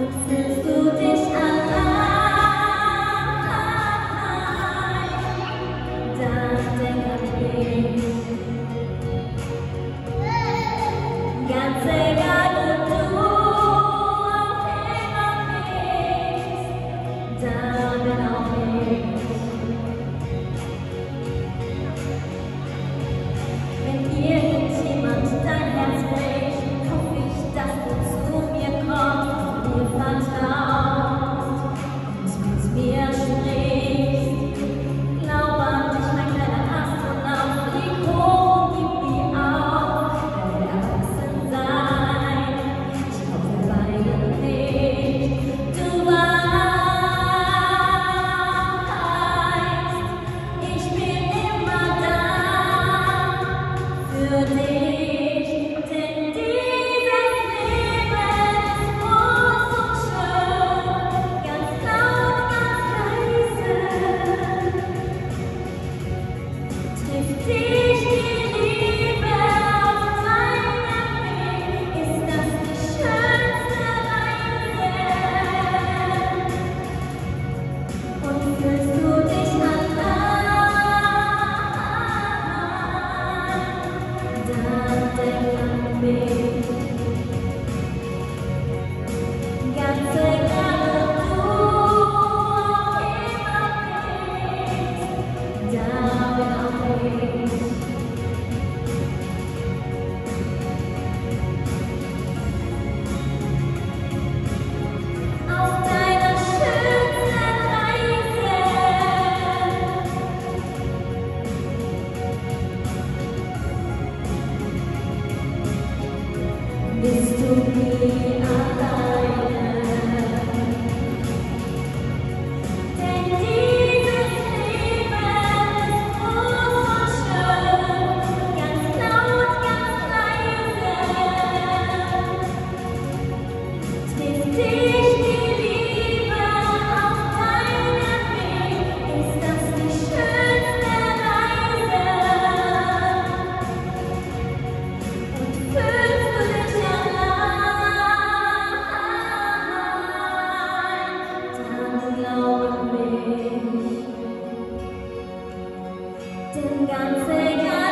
fühlst du dich allein, dann denk an mich. Ganz egal, wo du auch immer bist, da bin auch ich. Wenn irgendjemand dein Herz bricht, hoffe ich, dass du zu mir kommst, mir vertraust und mit mir sprichst. Glaub an mich, mein kleiner Astronaut, flieg hoch und gib mir auf, weil wir erwachsen sein. Ich brauch der Beine nicht, du weißt, ich bin immer da für dich, denn dieses Leben ist groß und schön, ganz laut, ganz leise. Trifft dich die Liebe auf deinem Weg, ist das die schönste Reise. Und fühlst du dich allein, dann denk an mich. Ganz egal, wo du auch immer bist, da bin auch ich. Auf deiner schönsten Reise bist du nie alleine. Denn dieses Leben ist groß und schön, ganz laut, ganz leise. Trifft dich die Liebe auf deinem Weg, ist das die schönste Reise. Und fühlst du dich allein, dann glaub an mich. Denn ganz egal,